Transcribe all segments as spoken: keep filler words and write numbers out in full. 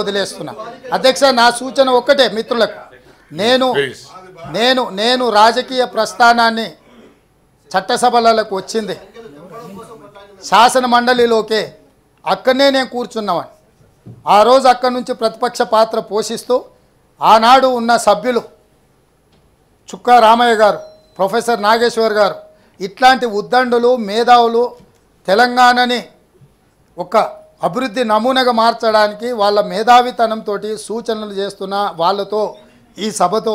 వదిలేస్తున్నా. అధ్యక్ష, నా సూచన ఒక్కటే మిత్రులకు, నేను నేను నేను రాజకీయ ప్రస్థానాన్ని చట్టసభలకు వచ్చింది శాసన మండలిలోకే, అక్కడనే నేను కూర్చున్నామని. ఆ రోజు అక్కడి నుంచి ప్రతిపక్ష పాత్ర పోషిస్తూ ఆనాడు ఉన్న సభ్యులు చుక్కా రామయ్య గారు, ప్రొఫెసర్ నాగేశ్వర్ గారు, ఇట్లాంటి ఉద్దండులు మేధావులు తెలంగాణని ఒక అభివృద్ధి నమూనాగా మార్చడానికి వాళ్ళ మేధావితనంతో సూచనలు చేస్తున్న వాళ్ళతో ఈ సభతో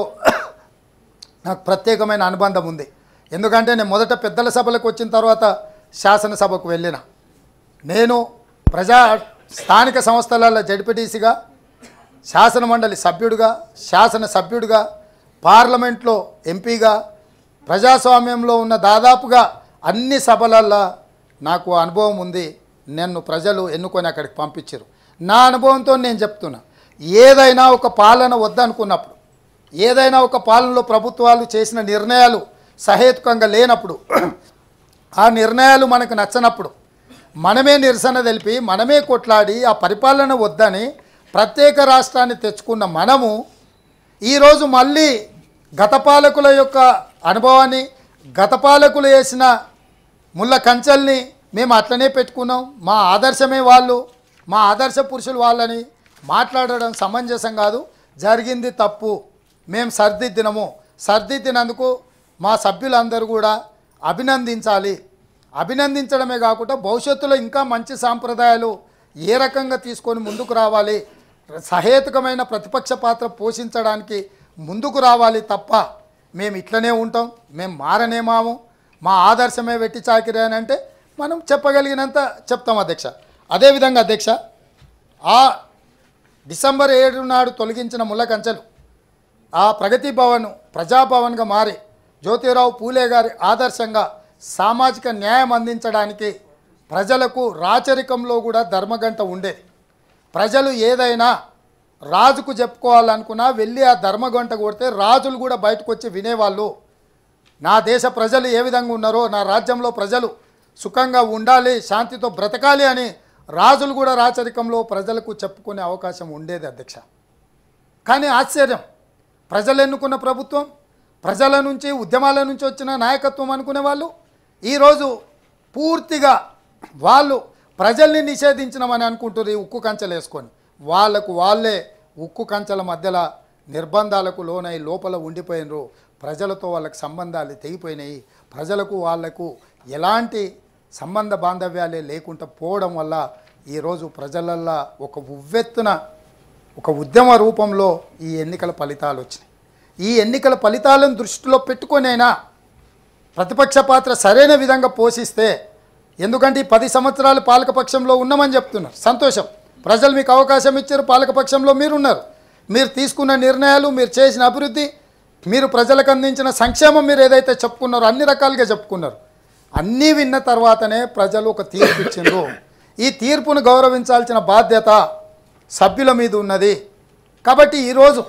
నాకు ప్రత్యేకమైన అనుబంధం ఉంది. ఎందుకంటే నేను మొదట పెద్దల సభలకు వచ్చిన తర్వాత శాసనసభకు వెళ్ళిన, నేను ప్రజా స్థానిక సంస్థలలో జడ్పీటీసీగా, శాసన మండలి సభ్యుడిగా, శాసన సభ్యుడిగా, పార్లమెంట్లో ఎంపీగా, ప్రజాస్వామ్యంలో ఉన్న దాదాపుగా అన్ని సభలల్లో నాకు అనుభవం ఉంది. నన్ను ప్రజలు ఎన్నుకొని అక్కడికి పంపించారు. నా అనుభవంతో నేను చెప్తున్నా, ఏదైనా ఒక పాలన వద్దనుకున్నప్పుడు, ఏదైనా ఒక పాలనలో ప్రభుత్వాలు చేసిన నిర్ణయాలు సహేతుకంగా లేనప్పుడు, ఆ నిర్ణయాలు మనకు నచ్చనప్పుడు మనమే నిరసన తెలిపి మనమే కొట్లాడి ఆ పరిపాలన వద్దని ప్రత్యేక రాష్ట్రాన్ని తెచ్చుకున్న మనము ఈరోజు మళ్ళీ గత పాలకుల యొక్క అనుభవాన్ని, గత పాలకులు వేసిన ముళ్ళ కంచెల్ని మేము అట్లనే పెట్టుకున్నాం, మా ఆదర్శమే వాళ్ళు, మా ఆదర్శ పురుషులు వాళ్ళని మాట్లాడడం సమంజసం కాదు. జరిగింది తప్పు, మేము సర్దిద్దినము. సర్దిద్దినందుకు మా సభ్యులందరూ కూడా అభినందించాలి. అభినందించడమే కాకుండా భవిష్యత్తులో ఇంకా మంచి సాంప్రదాయాలు ఏ రకంగా తీసుకొని ముందుకు రావాలి, సహేతుకమైన ప్రతిపక్ష పాత్ర పోషించడానికి ముందుకు రావాలి తప్ప మేము ఇట్లనే ఉంటాం, మేము మారనేమాము, మా ఆదర్శమే వెట్టి చాకిరి అని అంటే మనం చెప్పగలిగినంత చెప్తాం అధ్యక్ష. అదేవిధంగా అధ్యక్ష, ఆ డిసెంబర్ ఏడు నాడు తొలగించిన ముళ్ళ కంచెలు ఆ ప్రగతి భవన్ ప్రజాభవన్గా మారి జ్యోతిరావు పూలే గారి ఆదర్శంగా సామాజిక న్యాయం అందించడానికి ప్రజలకు రాచరికంలో కూడా ధర్మగంట ఉండేది. ప్రజలు ఏదైనా రాజుకు చెప్పుకోవాలనుకున్నా వెళ్ళి ఆ ధర్మగంట కొడితే రాజులు కూడా బయటకు వచ్చి వినేవాళ్ళు. నా దేశ ప్రజలు ఏ విధంగా ఉన్నారో, నా రాజ్యంలో ప్రజలు సుఖంగా ఉండాలి, శాంతితో బ్రతకాలి అని రాజులు కూడా రాచరికంలో ప్రజలకు చెప్పుకునే అవకాశం ఉండేది అధ్యక్ష. కానీ ఆశ్చర్యం, ప్రజలు ఎన్నుకున్న ప్రభుత్వం, ప్రజల నుంచి ఉద్యమాల నుంచి వచ్చిన నాయకత్వం అనుకునే వాళ్ళు ఈరోజు పూర్తిగా వాళ్ళు ప్రజల్ని నిషేధించినామని అనుకుంటారు. ఈ ఉక్కు కంచెలు వేసుకొని వాళ్ళకు వాళ్ళే ఉక్కు కంచెల మధ్యలో నిర్బంధాలకు లోనై లోపల ఉండిపోయినరు. ప్రజలతో వాళ్ళకి సంబంధాలు తెగిపోయినాయి. ప్రజలకు వాళ్లకు ఎలాంటి సంబంధ బాంధవ్యాలే లేకుండా పోవడం వల్ల ఈరోజు ప్రజలల్లో ఒక ఉవ్వెత్తున ఒక ఉద్యమ రూపంలో ఈ ఎన్నికల ఫలితాలు వచ్చినాయి. ఈ ఎన్నికల ఫలితాలను దృష్టిలో పెట్టుకొనైనా ప్రతిపక్ష పాత్ర సరైన విధంగా పోషిస్తే, ఎందుకంటే ఈ పది సంవత్సరాలు పాలకపక్షంలో ఉన్నామని చెప్తున్నారు, సంతోషం, ప్రజలు మీకు అవకాశం ఇచ్చారు, పాలకపక్షంలో మీరున్నారు, మీరు తీసుకున్న నిర్ణయాలు, మీరు చేసిన అభివృద్ధి, మీరు ప్రజలకు అందించిన సంక్షేమం మీరు ఏదైతే చెప్పుకున్నారో అన్ని రకాలుగా చెప్పుకున్నారు. అన్నీ విన్న తర్వాతనే ప్రజలు ఒక తీర్పు ఇచ్చిండ్రు. ఈ తీర్పును గౌరవించాల్సిన బాధ్యత సభ్యుల మీద ఉన్నది. కాబట్టి ఈరోజు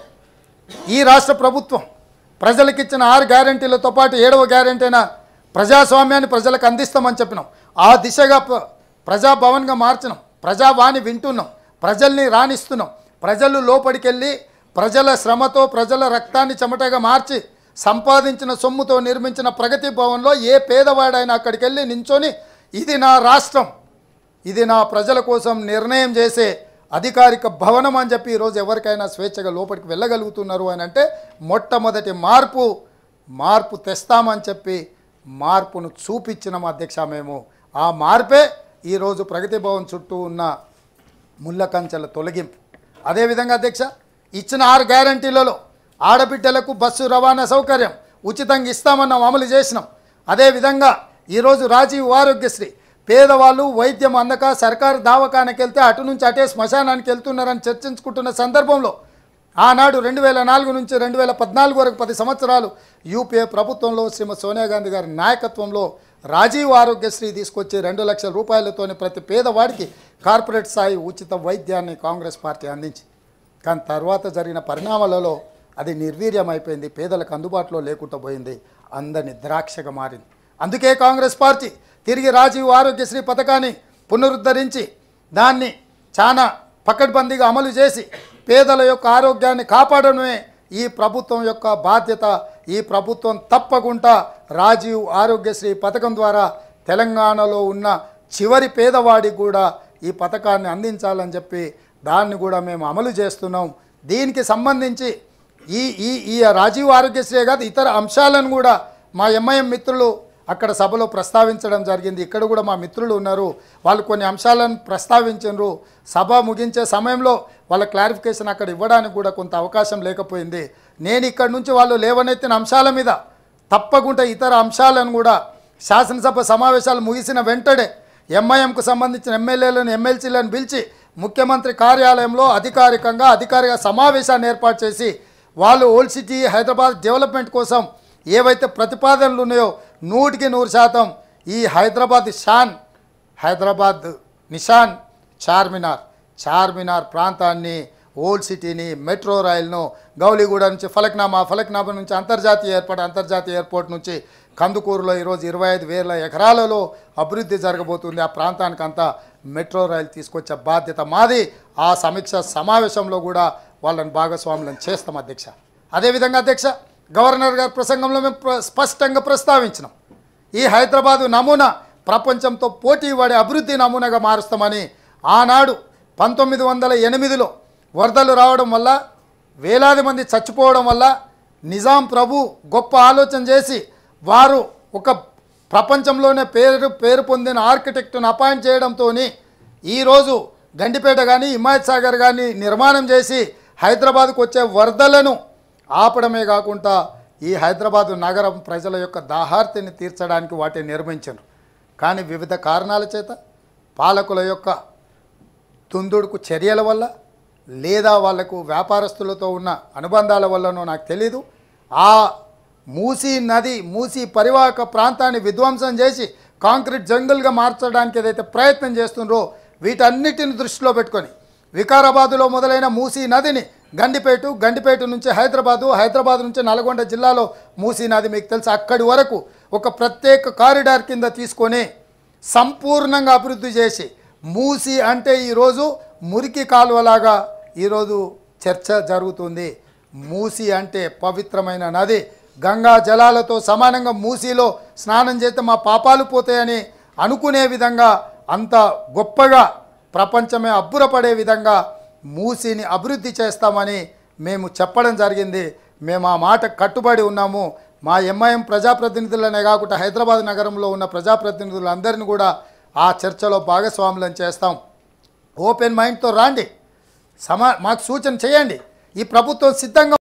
ఈ రాష్ట్ర ప్రభుత్వం ప్రజలకు ఇచ్చిన ఆరు గ్యారెంటీలతో పాటు ఏడవ గ్యారెంటీ అయిన ప్రజాస్వామ్యాన్ని ప్రజలకు అందిస్తామని చెప్పినాం. ఆ దిశగా ప్రజాభవన్గా మార్చినాం, ప్రజావాణి వింటున్నాం, ప్రజల్ని రాణిస్తున్నాం. ప్రజలు లోపలికెళ్ళి ప్రజల శ్రమతో ప్రజల రక్తాన్ని చెమటగా మార్చి సంపాదించిన సొమ్ముతో నిర్మించిన ప్రగతి భవన్లో ఏ పేదవాడైనా అక్కడికి వెళ్ళి నించొని ఇది నా రాష్ట్రం, ఇది నా ప్రజల కోసం నిర్ణయం చేసే అధికారిక భవనం అని చెప్పి ఈరోజు ఎవరికైనా స్వేచ్ఛగా లోపలికి వెళ్ళగలుగుతున్నారు అని అంటే మొట్టమొదటి మార్పు మార్పు తెస్తామని చెప్పి మార్పును చూపించినాం అధ్యక్ష. మేము ఆ మార్పే ఈరోజు ప్రగతి భవన్ చుట్టూ ఉన్న ముళ్ళ కంచెల తొలగింపు. అదేవిధంగా అధ్యక్ష, ఇచ్చిన ఆరు గ్యారంటీలలో ఆడబిడ్డలకు బస్సు రవాణా సౌకర్యం ఉచితంగా ఇస్తామన్నాం, అమలు చేసినాం. అదేవిధంగా ఈరోజు రాజీవ్ ఆరోగ్యశ్రీ, పేదవాళ్ళు వైద్యం అందక సర్కారు దవాఖానకి వెళ్తే అటు నుంచి అటే శ్మశానానికి వెళ్తున్నారని చర్చించుకుంటున్న సందర్భంలో ఆనాడు రెండు వేల నాలుగు నుంచి రెండు వేల పద్నాలుగు వరకు పది సంవత్సరాలు యూపీఏ ప్రభుత్వంలో శ్రీమతి సోనియా గాంధీ గారి నాయకత్వంలో రాజీవ్ ఆరోగ్యశ్రీ తీసుకొచ్చి రెండు లక్షల రూపాయలతోనే ప్రతి పేదవాడికి కార్పొరేట్ స్థాయి ఉచిత వైద్యాన్ని కాంగ్రెస్ పార్టీ అందించి, కానీ తర్వాత జరిగిన పరిణామాలలో అది నిర్వీర్యం అయిపోయింది, పేదలకు అందుబాటులో లేకుండా పోయింది, అందరిని ద్రాక్షగా మారింది. అందుకే కాంగ్రెస్ పార్టీ తిరిగి రాజీవ్ ఆరోగ్యశ్రీ పథకాన్ని పునరుద్ధరించి దాన్ని చాలా పకడ్బందీగా అమలు చేసి పేదల యొక్క ఆరోగ్యాన్ని కాపాడడమే ఈ ప్రభుత్వం యొక్క బాధ్యత. ఈ ప్రభుత్వం తప్పకుండా రాజీవ్ ఆరోగ్యశ్రీ పథకం ద్వారా తెలంగాణలో ఉన్న చివరి పేదవాడికి కూడా ఈ పథకాన్ని అందించాలని చెప్పి దాన్ని కూడా మేము అమలు చేస్తున్నాం. దీనికి సంబంధించి ఈ ఈ ఈ రాజీవ్ ఆరోగ్యశ్రీ కాదు ఇతర అంశాలను కూడా మా ఎంఐఎం మిత్రులు అక్కడ సభలో ప్రస్తావించడం జరిగింది. ఇక్కడ కూడా మా మిత్రులు ఉన్నారు, వాళ్ళు కొన్ని అంశాలను ప్రస్తావించారు. సభ ముగించే సమయంలో వాళ్ళ క్లారిఫికేషన్ అక్కడ ఇవ్వడానికి కూడా కొంత అవకాశం లేకపోయింది. నేను ఇక్కడ నుంచి వాళ్ళు లేవనెత్తిన అంశాల మీద తప్పకుండా ఇతర అంశాలను కూడా శాసనసభ సమావేశాలు ముగిసిన వెంటనే ఎంఐఎంకు సంబంధించిన ఎమ్మెల్యేలను ఎమ్మెల్సీలను పిలిచి ముఖ్యమంత్రి కార్యాలయంలో అధికారికంగా అధికారిక సమావేశాన్ని ఏర్పాటు చేసి వాళ్ళు ఓల్డ్ సిటీ హైదరాబాద్ డెవలప్మెంట్ కోసం ఏవైతే ప్రతిపాదనలు ఉన్నాయో నూటికి నూరు శాతం ఈ హైదరాబాద్ షాన్ హైదరాబాద్ నిషాన్ చార్మినార్ చార్మినార్ ప్రాంతాన్ని ఓల్డ్ సిటీని మెట్రో రైల్ను గౌలిగూడ నుంచి ఫలక్నామా ఫలక్నామా నుంచి అంతర్జాతీయ ఎయిర్పోర్ట్ అంతర్జాతీయ ఎయిర్పోర్ట్ నుంచి కందుకూరులో ఈరోజు ఇరవై ఐదు వేల ఎకరాలలో అభివృద్ధి జరగబోతుంది. ఆ ప్రాంతానికి అంతా మెట్రో రైలు తీసుకొచ్చే బాధ్యత మాది. ఆ సమీక్ష సమావేశంలో కూడా వాళ్ళని భాగస్వాములను చేస్తాం అధ్యక్ష. అదేవిధంగా అధ్యక్ష గవర్నర్ గారి ప్రసంగంలో మేము స్పష్టంగా ప్రస్తావించినాం, ఈ హైదరాబాదు నమూనా ప్రపంచంతో పోటీ పడే అభివృద్ధి నమూనాగా మారుస్తామని. ఆనాడు పంతొమ్మిది వందల ఎనిమిదిలో వరదలు రావడం వల్ల వేలాది మంది చచ్చిపోవడం వల్ల నిజాం ప్రభు గొప్ప ఆలోచన చేసి వారు ఒక ప్రపంచంలోనే పేరు పేరు పొందిన ఆర్కిటెక్ట్ను అపాయింట్ చేయడంతో ఈరోజు గండిపేట కానీ హిమాయత్ సాగర్ కానీ నిర్మాణం చేసి హైదరాబాద్కు వచ్చే వరదలను ఆపడమే కాకుండా ఈ హైదరాబాదు నగరం ప్రజల యొక్క దాహార్తిని తీర్చడానికి వాటిని నిర్మించారు. కానీ వివిధ కారణాల చేత పాలకుల యొక్క తుందుడుకు చర్యల వల్ల లేదా వాళ్లకు వ్యాపారస్తులతో ఉన్న అనుబంధాల వల్లనో నాకు తెలీదు ఆ మూసీ నది మూసీ పరివాహక ప్రాంతాన్ని విధ్వంసం చేసి కాంక్రీట్ జంగల్గా మార్చడానికి ఏదైతే ప్రయత్నం చేస్తున్నారో వీటన్నిటిని దృష్టిలో పెట్టుకొని వికారాబాదులో మొదలైన మూసీ నదిని గండిపేట గండిపేట నుంచి హైదరాబాదు హైదరాబాద్ నుంచి నల్గొండ జిల్లాలో మూసీ నది మీకు తెలుసు అక్కడి వరకు ఒక ప్రత్యేక కారిడార్ కింద తీసుకొని సంపూర్ణంగా అభివృద్ధి చేసి మూసీ అంటే ఈరోజు మురికి కాలువలాగా ఈరోజు చర్చ జరుగుతుంది. మూసీ అంటే పవిత్రమైన నది, గంగా జలాలతో సమానంగా మూసీలో స్నానం చేస్తే మా పాపాలు పోతాయని అనుకునే విధంగా అంత గొప్పగా ప్రపంచమే అబ్బురపడే విధంగా మూసీని అభివృద్ధి చేస్తామని మేము చెప్పడం జరిగింది. మేము ఆ మాట కట్టుబడి ఉన్నాము. మా ఎంఐఎం ప్రజాప్రతినిధులనే కాకుండా హైదరాబాద్ నగరంలో ఉన్న ప్రజాప్రతినిధులందరినీ కూడా ఆ చర్చలో భాగస్వాములను చేస్తాం. ఓపెన్ మైండ్తో రాండి, సమా మాకు సూచన చేయండి. ఈ ప్రభుత్వం సిద్ధంగా